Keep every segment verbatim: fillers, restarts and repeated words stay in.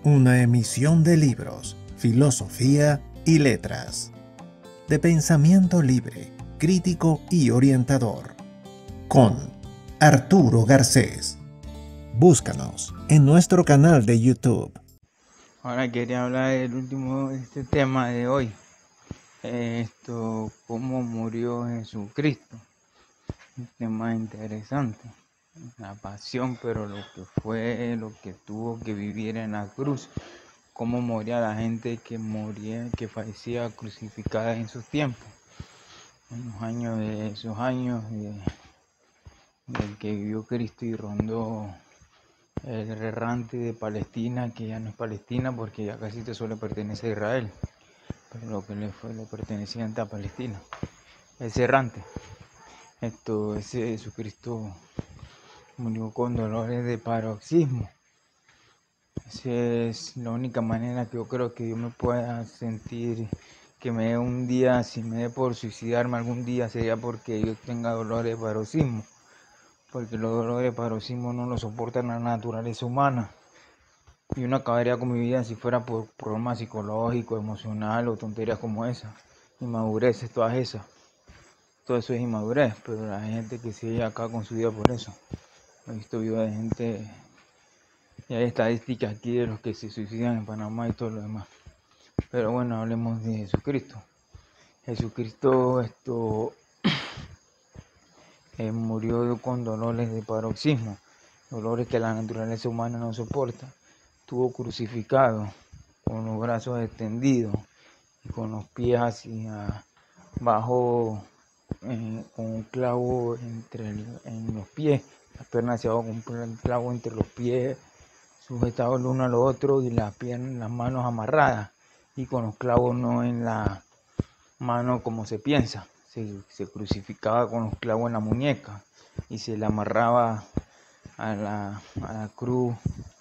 Una emisión de libros, filosofía y letras. De pensamiento libre, crítico y orientador. Con Arturo Garcés. Búscanos en nuestro canal de YouTube. Ahora quería hablar del último este tema de hoy. Esto, cómo murió Jesucristo. Un tema interesante. La pasión, pero lo que fue, lo que tuvo que vivir en la cruz. Cómo moría la gente que moría, que fallecía crucificada en sus tiempos. En los años de esos años de, del que vivió Cristo y rondó el errante de Palestina, que ya no es Palestina porque ya casi te suele pertenece a Israel, pero lo que le fue lo perteneciente a Palestina, ese errante. Esto, ese Jesucristo murió con dolores de paroxismo. Esa es la única manera que yo creo que yo me pueda sentir, que me dé un día, si me dé por suicidarme algún día, sería porque yo tenga dolores de paroxismo, porque los dolores de paroxismo no los soporta la naturaleza humana. Y uno acabaría con mi vida si fuera por problemas psicológicos, emocionales o tonterías como esa. Inmadureces, todas esas. Todo eso es inmadurez, pero la gente que sigue acá con su vida por eso. He visto videos de gente, y hay estadísticas aquí de los que se suicidan en Panamá y todo lo demás. Pero bueno, hablemos de Jesucristo. Jesucristo esto eh, murió con dolores de paroxismo, dolores que la naturaleza humana no soporta. Estuvo crucificado con los brazos extendidos y con los pies hacia abajo, eh, con un clavo entre el, en los pies, las piernas hacia abajo con un clavo entre los pies, sujetados el uno al otro, y las piernas, las manos amarradas, y con los clavos no en la mano como se piensa. Se, se crucificaba con los clavos en la muñeca y se le amarraba a la, a la cruz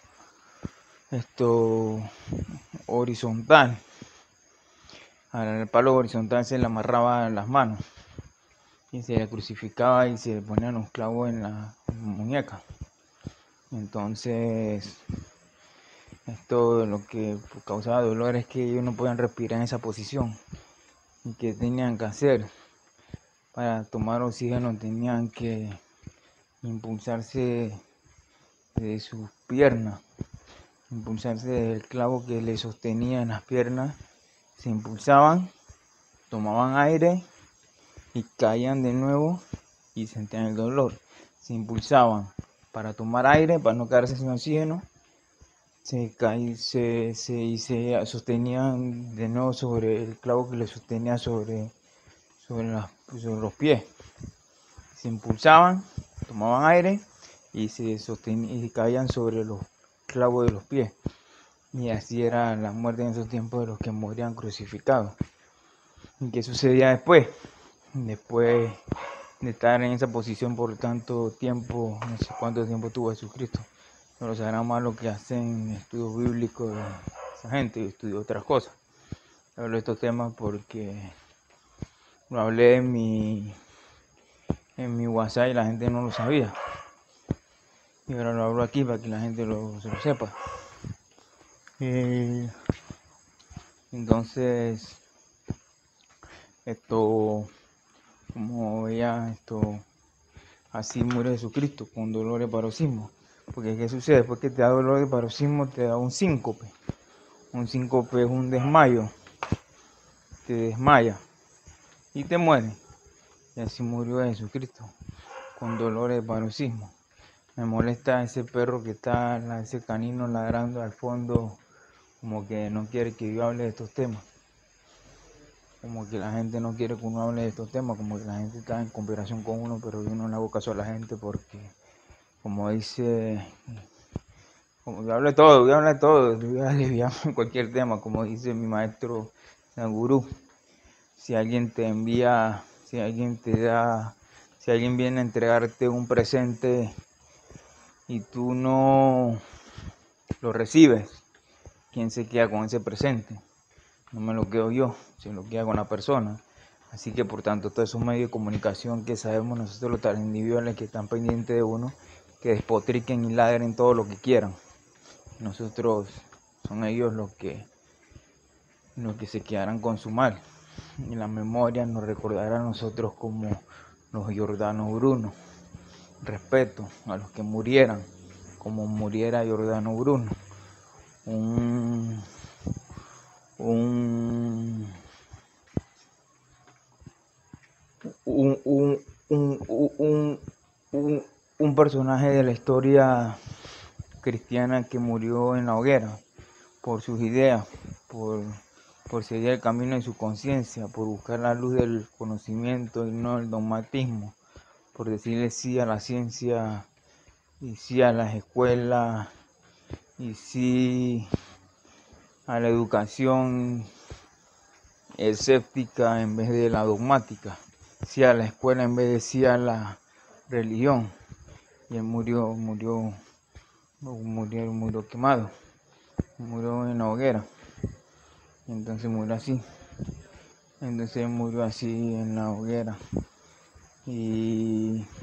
esto horizontal. Al palo horizontal se le amarraba las manos y se le crucificaba y se le ponían los clavos en la muñeca. Entonces, esto lo que causaba dolor es que ellos no podían respirar en esa posición. ¿Y que tenían que hacer? Para tomar oxígeno tenían que impulsarse de sus piernas, impulsarse del clavo que le sostenía en las piernas. Se impulsaban, tomaban aire y caían de nuevo y sentían el dolor. Se impulsaban para tomar aire, para no quedarse sin oxígeno. Se, caí, se, se, y se sostenían de nuevo sobre el clavo que le sostenía sobre, sobre, las, sobre los pies. Se impulsaban, tomaban aire y se sostenían y caían sobre los clavos de los pies. Y así era la muerte en esos tiempos de los que morían crucificados. ¿Y qué sucedía después? Después de estar en esa posición por tanto tiempo, no sé cuánto tiempo tuvo Jesucristo, pero sabrán más lo que hacen estudios bíblicos de esa gente y estudio otras cosas. Hablo de estos temas porque lo hablé en mi, en mi WhatsApp y la gente no lo sabía. Y ahora lo hablo aquí para que la gente lo, se lo sepa. Eh, entonces, esto, como veía, esto, así muere Jesucristo, con dolor de paroxismo. Porque ¿qué sucede? Después que te da dolor de paroxismo, te da un síncope. Un síncope es un desmayo. Te desmaya y te muere. Y así murió Jesucristo, con dolor de paroxismo. Me molesta ese perro que está, ese canino ladrando al fondo, como que no quiere que yo hable de estos temas. Como que la gente no quiere que uno hable de estos temas, como que la gente está en conspiración con uno, pero yo no le hago caso a la gente porque, como dice, como yo hablo de todo, yo hablo de todo, yo voy a desviarme cualquier tema, como dice mi maestro San Gurú. Si alguien te envía, si alguien te da, si alguien viene a entregarte un presente y tú no lo recibes, ¿quién se queda con ese presente? No me lo quedo yo, se lo queda con la persona. Así que por tanto todos esos medios de comunicación que sabemos nosotros los tales individuales que están pendientes de uno, que despotriquen y ladren todo lo que quieran. Nosotros son ellos los que, los que se quedarán con su mal. Y la memoria nos recordará a nosotros como los Giordano Bruno. Respeto a los que murieran, como muriera Giordano Bruno. Un, un, un, un, un, un, un, un personaje de la historia cristiana que murió en la hoguera por sus ideas, por, por seguir el camino de su conciencia, por buscar la luz del conocimiento y no el dogmatismo, por decirle sí a la ciencia y sí a las escuelas y sí a la educación escéptica en vez de la dogmática, sí a la escuela en vez de sí a la religión. Y él murió, murió, murió, murió quemado, murió en la hoguera. Y entonces murió así. Entonces murió así en la hoguera. Y,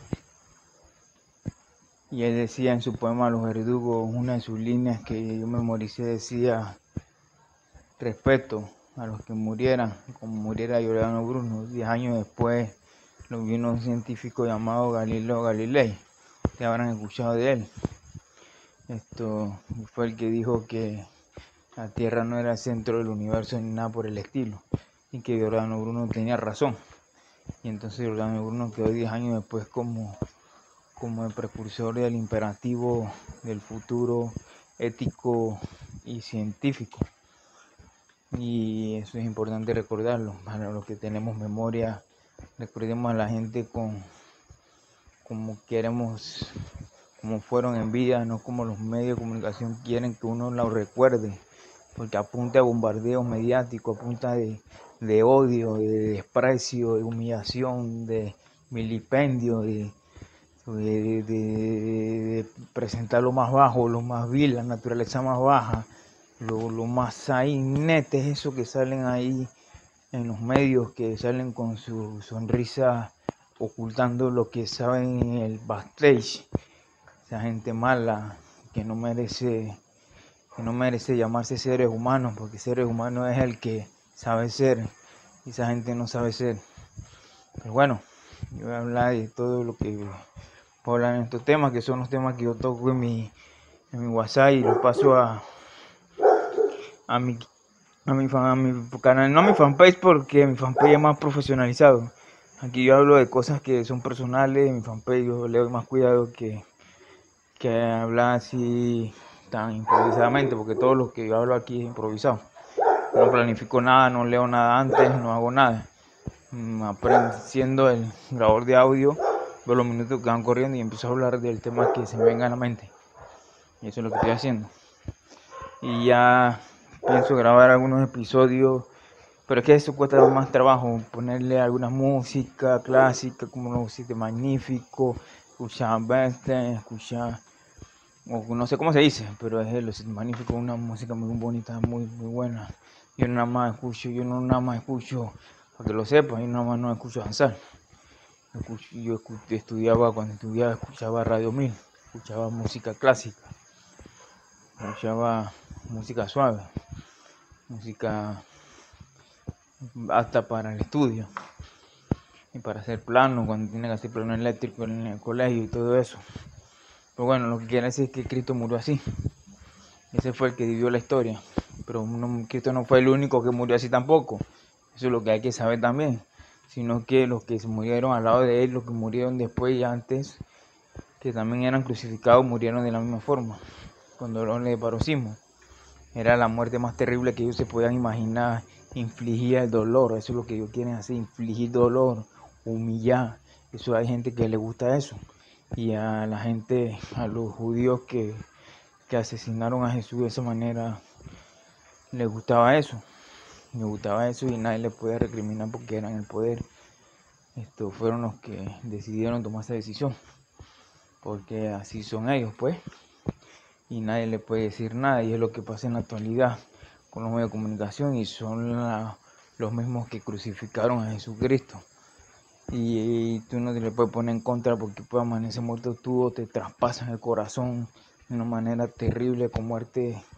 y él decía en su poema Los Verdugos, una de sus líneas que yo memoricé, decía: respeto a los que murieran, como muriera Giordano Bruno. Diez años después lo vino un científico llamado Galileo Galilei. Ustedes habrán escuchado de él. Esto fue el que dijo que la Tierra no era el centro del universo ni nada por el estilo, y que Giordano Bruno tenía razón. Y entonces Giordano Bruno quedó diez años después como, como el precursor del imperativo del futuro ético y científico. Y eso es importante recordarlo. Para los que tenemos memoria, recordemos a la gente con como queremos, como fueron en vida, no como los medios de comunicación quieren que uno lo recuerde, porque a punta de bombardeos mediáticos, a punta de, de odio, de desprecio, de humillación, de vilipendio, de, de, de, de presentar lo más bajo, lo más vil, la naturaleza más baja, lo, lo más ahí nete es eso que salen ahí en los medios, que salen con su sonrisa ocultando lo que saben en el backstage. Esa gente mala que no merece que no merece llamarse seres humanos, porque seres humanos es el que sabe ser y esa gente no sabe ser. Pero bueno, yo voy a hablar de todo lo que puedo hablar en estos temas, que son los temas que yo toco en mi, en mi WhatsApp y los paso a, a mi a mi, fan, a mi canal, no a mi fanpage, porque mi fanpage es más profesionalizado. Aquí yo hablo de cosas que son personales, en mi fanpage yo le doy más cuidado que, que hablar así tan improvisadamente, porque todo lo que yo hablo aquí es improvisado. No planifico nada, no leo nada antes, no hago nada. Aprendo, siendo el grabador de audio, veo los minutos que van corriendo y empiezo a hablar del tema que se me venga a la mente. Y eso es lo que estoy haciendo. Y ya pienso grabar algunos episodios, pero es que eso cuesta más trabajo, ponerle alguna música clásica, como Los Siete Magníficos, escuchar Bernstein, escuchar, o no sé cómo se dice, pero es Los Siete Magníficos, una música muy bonita, muy, muy buena. Yo nada más escucho, yo no nada más escucho, para que lo sepan, yo nada más no escucho danzar. Yo estudiaba, cuando estudiaba, escuchaba Radio Mil, escuchaba música clásica, escuchaba música suave, música apta para el estudio y para hacer plano, cuando tiene que hacer plano eléctrico en el colegio y todo eso. Pero bueno, lo que quiere decir es que Cristo murió así. Ese fue el que vivió la historia. Pero no, Cristo no fue el único que murió así tampoco. Eso es lo que hay que saber también. Sino que los que se murieron al lado de él, los que murieron después y antes, que también eran crucificados, murieron de la misma forma. Con dolor de paroxismo. Era la muerte más terrible que ellos se podían imaginar. Infligía el dolor. Eso es lo que ellos quieren hacer. Infligir dolor. Humillar. Eso hay gente que le gusta eso. Y a la gente, a los judíos que, que asesinaron a Jesús de esa manera, les gustaba eso. Les gustaba eso y nadie les podía recriminar porque eran el poder. Estos fueron los que decidieron tomar esa decisión. Porque así son ellos, pues. Y nadie le puede decir nada. Y es lo que pasa en la actualidad con los medios de comunicación. Y son la, los mismos que crucificaron a Jesucristo. Y, y tú no te le puedes poner en contra porque puede amanecer muerto tú o te traspasan el corazón de una manera terrible con muerte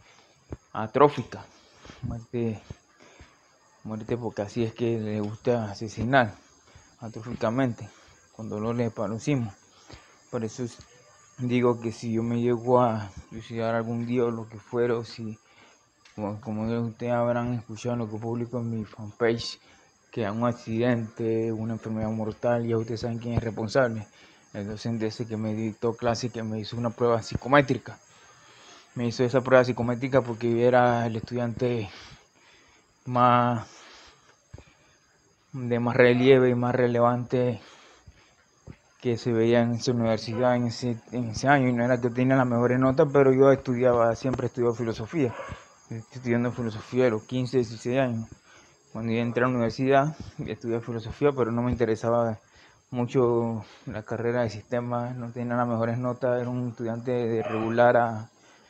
atrófica, muerte, muerte porque así es que le gusta asesinar atróficamente, con dolor de paroxismo. Por eso digo que si yo me llego a suicidar algún día o lo que fuera, o si, como, como ustedes habrán escuchado en lo que publico en mi fanpage, que a un accidente, una enfermedad mortal, ya ustedes saben quién es responsable. El docente ese que me dictó clase, que me hizo una prueba psicométrica. Me hizo esa prueba psicométrica porque yo era el estudiante más de más relieve y más relevante que se veía en esa universidad en ese, en ese año. Y no era que tenía las mejores notas, pero yo estudiaba, siempre estudiaba filosofía. Estoy estudiando filosofía de los quince, dieciséis años. Cuando yo entré a la universidad, estudié filosofía, pero no me interesaba mucho la carrera de sistemas, no tenía las mejores notas, era un estudiante de regular a,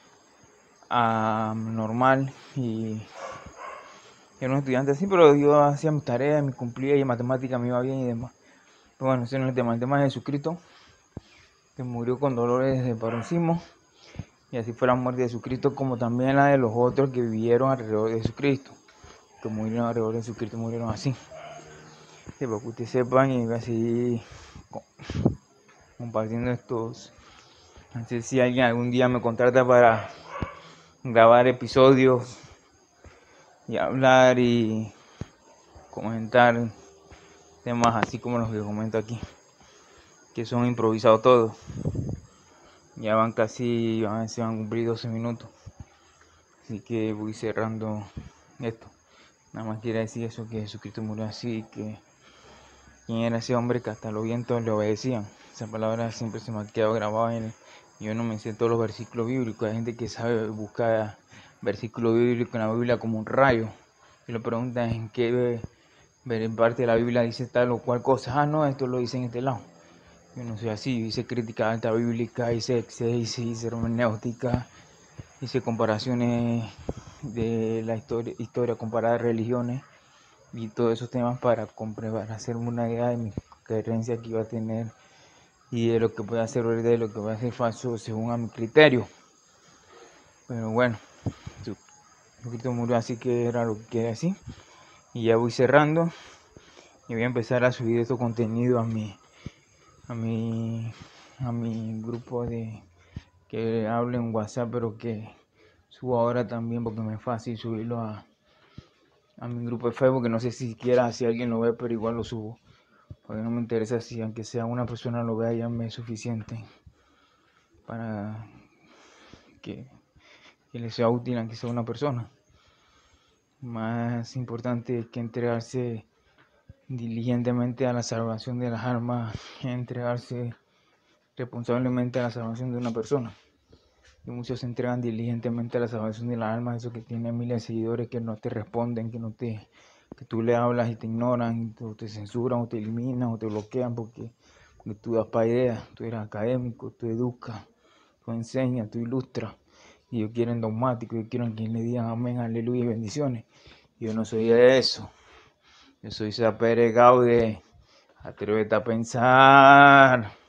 a normal y era un estudiante así, pero yo hacía mis tareas, me cumplía y en matemáticas me iba bien y demás. Pero bueno, ese no es el tema, el tema de Jesucristo, que murió con dolores de paroxismo, y así fue la muerte de Jesucristo, como también la de los otros que vivieron alrededor de Jesucristo, que murieron alrededor de Jesucristo, murieron así. Sí, para que ustedes sepan y voy a seguir compartiendo estos. No sé si alguien algún día me contrata para grabar episodios y hablar y comentar temas así como los que comento aquí, que son improvisados todos. Ya van casi, van, se van a cumplir doce minutos, así que voy cerrando esto. Nada más quiero decir eso, que Jesucristo murió así, que quién era ese hombre que hasta los vientos le obedecían. Esa palabra siempre se me ha quedado grabada en él. Yo no me sé todos los versículos bíblicos. Hay gente que sabe buscar versículos bíblicos en la Biblia como un rayo. Y le preguntan en qué parte de la Biblia dice tal o cual cosa. Ah, no, esto lo dice en este lado. Yo no soy así. Hice crítica alta bíblica, hice exégesis, hice hermenéutica, hice comparaciones de la historia, historia comparada de religiones y todos esos temas para comprobar, hacerme una idea de mi creencia que iba a tener y de lo que puede hacer verdad y lo que puede ser falso según a mi criterio. Pero bueno, Jesucristo murió así, que era lo que quería decir. Y ya voy cerrando y voy a empezar a subir estos contenidos a mi a mi a mi grupo de que hablo en WhatsApp, pero que subo ahora también porque me es fácil subirlo a a mi grupo de Facebook, que no sé siquiera si alguien lo ve, pero igual lo subo. Porque no me interesa si aunque sea una persona lo vea, ya me es suficiente para que, que le sea útil aunque sea una persona. Más importante es que entregarse diligentemente a la salvación de las almas, entregarse responsablemente a la salvación de una persona. Y muchos se entregan diligentemente a la salvación de las almas, esos que tienen miles de seguidores que no te responden, que no te que tú le hablas y te ignoran, o te censuran, o te eliminan, o te bloquean porque, porque tú das para ideas, tú eres académico, tú educas, tú enseñas, tú ilustras, y ellos quieren dogmático, ellos quieren que le digan amén, aleluya y bendiciones. Yo no soy de eso, yo soy Sapere Gaude, atrévete a pensar.